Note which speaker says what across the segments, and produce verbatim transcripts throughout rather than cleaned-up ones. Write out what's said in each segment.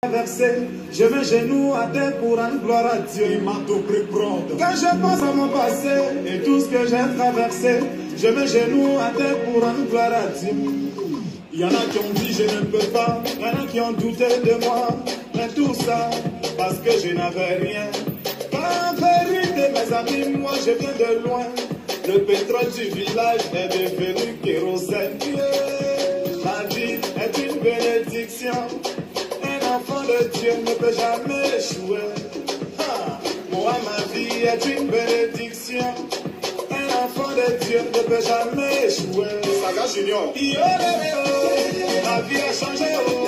Speaker 1: Versé, je me genoux à terre pour rendre gloire à Dieu, il m'a tout pris prendre. Quand je pense à mon passé et tout ce que j'ai traversé, je me genoux à terre pour rendre gloire à Dieu. Il y en a qui ont dit je ne peux pas, il y en a qui ont douté de moi, mais tout ça parce que je n'avais rien. En vérité mes amis, moi je viens de loin, le pétrole du village est devenu kérosène. La vie est une bénédiction. L'enfant de Dieu ne peut jamais échouer. Ah, moi, ma vie est une bénédiction. Un enfant de Dieu ne peut jamais échouer. Saga Junior. Ma vie a changé.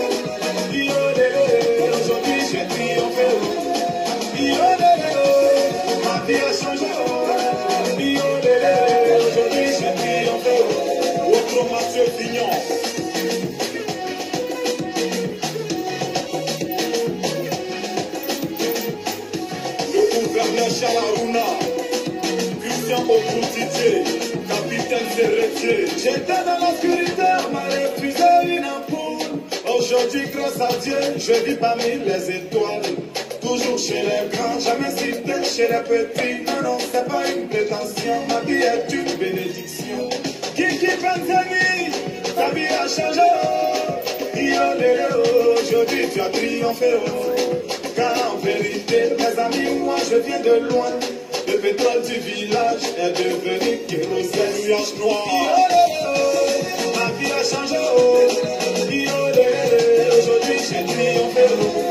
Speaker 1: Aujourd'hui, j'ai triomphé. Ma vie a changé. Aujourd'hui, j'ai triomphé. Autre Mathieu Fignon. Chalarouna, Christian Okoutitier, capitaine Serretier. J'étais dans l'obscurité, on m'a refusé une ampoule. Aujourd'hui, grâce à Dieu, je vis parmi les étoiles. Toujours chez les grands, jamais cité chez les petits. Non, non, c'est pas une prétention, ma vie est une bénédiction. Kiki Benzani, ta vie a changé. Aujourd'hui, tu as triomphé. Car en vérité, mes amis, moi je viens de loin. Le pétrole du village est devenu kérosène nuage noir. Ma vie a changé. Aujourd'hui j'ai triomphé.